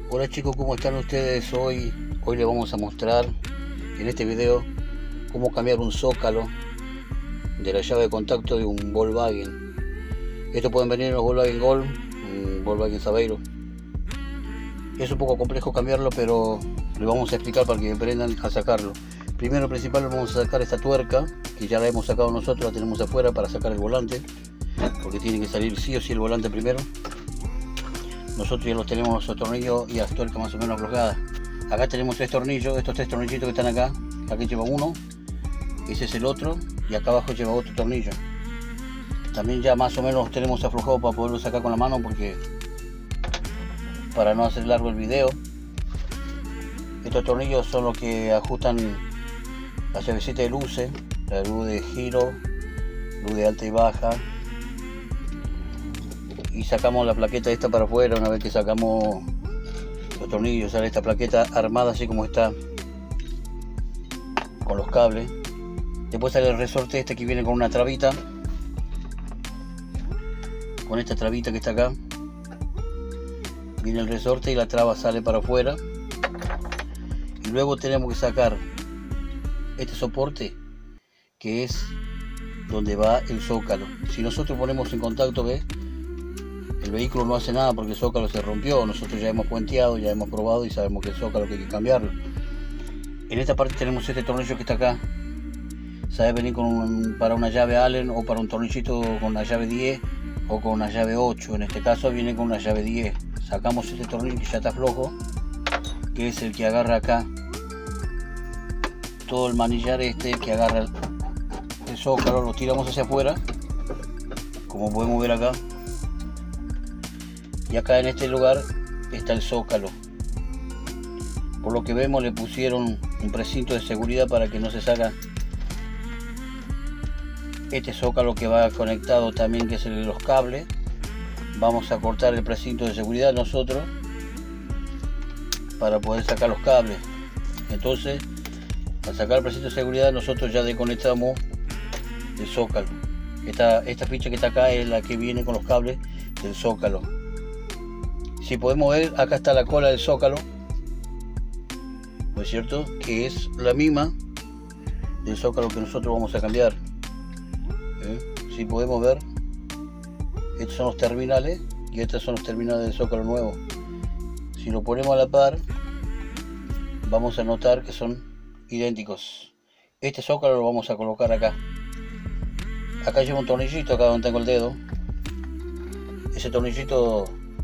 Hola chicos, ¿cómo están ustedes? Hoy les vamos a mostrar en este video cómo cambiar un zócalo de la llave de contacto de un Volkswagen. Estos pueden venir en los Volkswagen Golf, un Volkswagen Saveiro. Es un poco complejo cambiarlo, pero les vamos a explicar para que aprendan a sacarlo. Primero principal vamos a sacar esta tuerca, que ya la hemos sacado nosotros, la tenemos afuera para sacar el volante, porque tiene que salir sí o sí el volante primero. Nosotros ya los tenemos los tornillos y las tuercas más o menos aflojadas. Acá tenemos tres tornillos, estos tres tornillitos que están acá. Aquí lleva uno, ese es el otro, y acá abajo lleva otro tornillo. También ya más o menos los tenemos aflojados para poderlo sacar con la mano, porque para no hacer largo el video. Estos tornillos son los que ajustan la llavecita de luces, la luz de giro, luz de alta y baja. Y sacamos la plaqueta esta para afuera. Una vez que sacamos los tornillos, sale esta plaqueta armada así como está, con los cables. Después sale el resorte este que viene con una trabita, con esta trabita que está acá. Viene el resorte y la traba sale para afuera. Y luego tenemos que sacar este soporte, que es donde va el zócalo. Si nosotros ponemos en contacto, ¿ves? El vehículo no hace nada porque el zócalo se rompió. Nosotros ya hemos puenteado, ya hemos probado y sabemos que el zócalo hay que cambiarlo. En esta parte tenemos este tornillo que está acá. Sabe venir para una llave Allen o para un tornillito con una llave 10 o con una llave 8. En este caso viene con una llave 10. Sacamos este tornillo que ya está flojo, que es el que agarra acá todo el manillar este que agarra el zócalo. Lo tiramos hacia afuera, como podemos ver acá. Y acá en este lugar está el zócalo. Por lo que vemos, le pusieron un precinto de seguridad para que no se salga este zócalo que va conectado también, que es el de los cables. Vamos a cortar el precinto de seguridad nosotros para poder sacar los cables. Entonces, al sacar el precinto de seguridad, nosotros ya desconectamos el zócalo. Esta ficha que está acá es la que viene con los cables del zócalo. Si podemos ver, acá está la cola del zócalo, ¿no es cierto? Que es la misma del zócalo que nosotros vamos a cambiar. Si podemos ver, estos son los terminales y estos son los terminales del zócalo nuevo. Si lo ponemos a la par, vamos a notar que son idénticos. Este zócalo lo vamos a colocar acá. Acá lleva un tornillito, acá donde tengo el dedo. Ese tornillito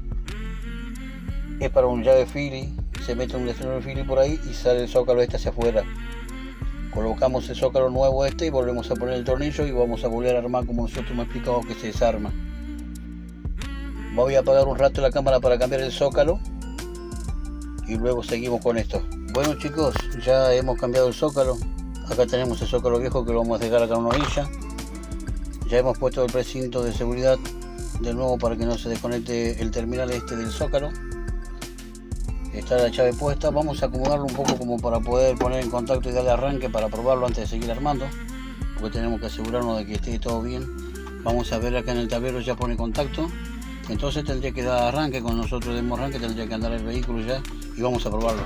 es para un llave Philly, se mete un destinador Philly por ahí y sale el zócalo este hacia afuera. Colocamos el zócalo nuevo este y volvemos a poner el tornillo y vamos a volver a armar como nosotros hemos explicado que se desarma. Voy a apagar un rato la cámara para cambiar el zócalo y luego seguimos con esto. Bueno chicos, ya hemos cambiado el zócalo. Acá tenemos el zócalo viejo que lo vamos a dejar acá en una orilla. Ya hemos puesto el precinto de seguridad de nuevo para que no se desconecte el terminal este del zócalo. Está la llave puesta. Vamos a acomodarlo un poco como para poder poner en contacto y darle arranque para probarlo antes de seguir armando, porque tenemos que asegurarnos de que esté todo bien. Vamos a ver acá en el tablero, ya pone contacto, entonces tendría que dar arranque. Con nosotros demos arranque, tendría que andar el vehículo ya y vamos a probarlo.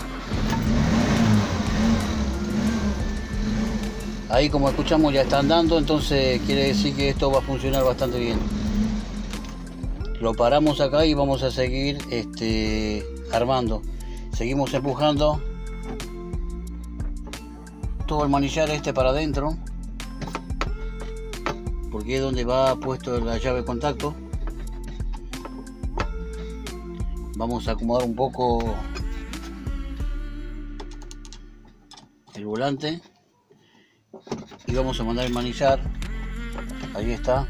Ahí, como escuchamos, ya está andando, entonces quiere decir que esto va a funcionar bastante bien. Lo paramos acá y vamos a seguir armando. Seguimos empujando todo el manillar para adentro, porque es donde va puesto la llave de contacto. Vamos a acomodar un poco el volante y vamos a mandar el manillar. Ahí está.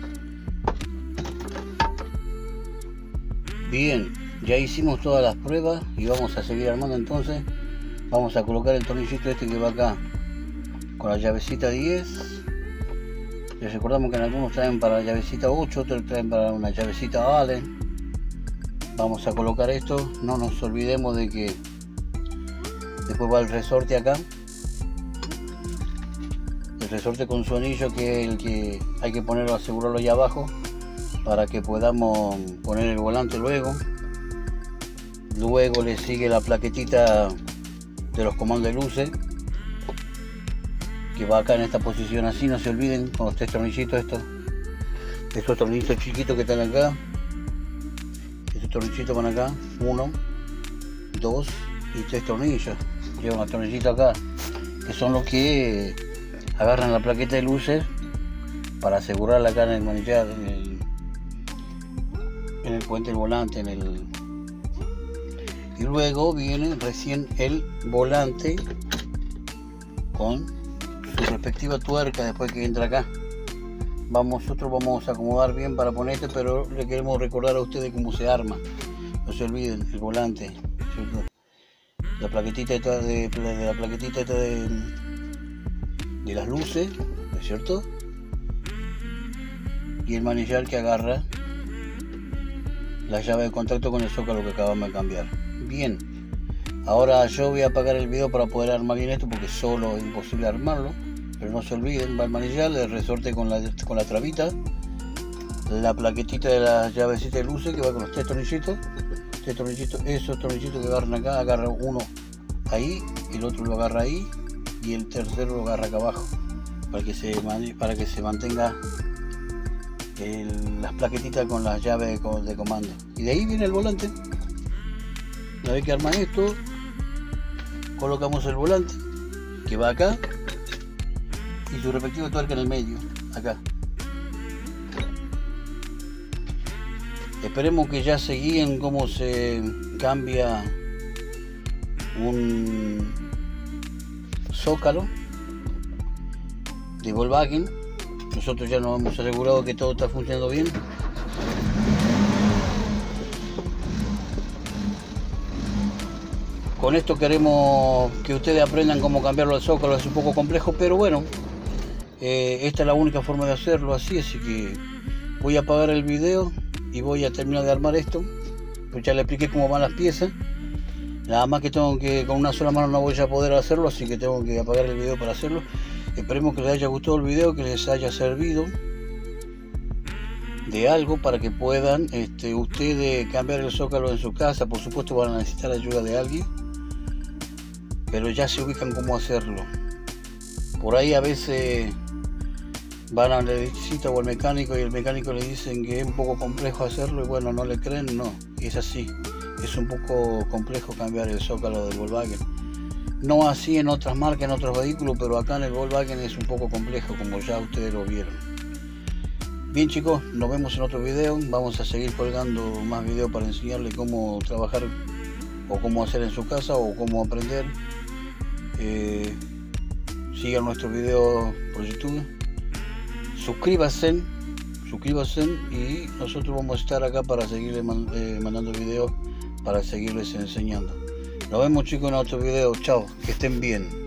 Bien, ya hicimos todas las pruebas y vamos a seguir armando. Entonces vamos a colocar el tornillito este que va acá con la llavecita 10. Les recordamos que en algunos traen para la llavecita 8, otros traen para una llavecita Allen. Vamos a colocar esto. No nos olvidemos de que después va el resorte acá, el resorte con su anillo, que es el que hay que ponerlo, asegurarlo allá abajo para que podamos poner el volante luego. Luego le sigue la plaquetita de los comandos de luces, que va acá en esta posición así, no se olviden, con los 3 tornillitos estos tornillitos chiquitos que están acá. Estos tornillitos van acá, 1, 2 y 3 tornillos. Llevan los tornillitos acá, que son los que agarran la plaqueta de luces para asegurarla acá en el manillar, en el puente del volante, y luego viene recién el volante con su respectiva tuerca después que entra acá. Nosotros vamos a acomodar bien para poner esto, pero le queremos recordar a ustedes cómo se arma. No se olviden el volante, ¿cierto? La plaquetita esta de las luces, ¿no es cierto? Y el manillar que agarra la llave de contacto con el zócalo que acabamos de cambiar. Bien, ahora yo voy a apagar el video para poder armar bien esto, porque solo es imposible armarlo. Pero no se olviden, va el manillar, el resorte con la trabita, la plaquetita de la llavecita de luces que va con los 3 tornillitos. Esos tornillitos que agarran acá, agarra uno ahí, el otro lo agarra ahí y el tercero lo agarra acá abajo, para que se mantenga las plaquetitas con las llaves de comando. Y de ahí viene el volante. Una vez que arman esto, colocamos el volante que va acá y su respectivo tuerca en el medio, acá. Esperemos que ya se guíen cómo se cambia un zócalo de Volkswagen. Nosotros ya nos hemos asegurado que todo está funcionando bien. Con esto queremos que ustedes aprendan cómo cambiarlo al zócalo. Es un poco complejo, pero bueno, esta es la única forma de hacerlo así que voy a apagar el video y voy a terminar de armar esto. Pues ya le expliqué cómo van las piezas, nada más que tengo que, con una sola mano no voy a poder hacerlo, así que tengo que apagar el video para hacerlo. Esperemos que les haya gustado el video, que les haya servido de algo para que puedan ustedes cambiar el zócalo en su casa. Por supuesto van a necesitar ayuda de alguien, pero ya se ubican cómo hacerlo. Por ahí a veces van al electricista o al mecánico y el mecánico le dicen que es un poco complejo hacerlo, y bueno, no le creen. No, es así, es un poco complejo cambiar el zócalo del Volkswagen. No así en otras marcas, en otros vehículos, pero acá en el Volkswagen es un poco complejo, como ya ustedes lo vieron. Bien chicos, nos vemos en otro video. Vamos a seguir colgando más videos para enseñarles cómo trabajar o cómo hacer en su casa o cómo aprender. Sigan nuestros videos por YouTube. Suscríbanse y nosotros vamos a estar acá para seguirles mandando videos, para seguirles enseñando. Nos vemos chicos en otro video. Chao, que estén bien.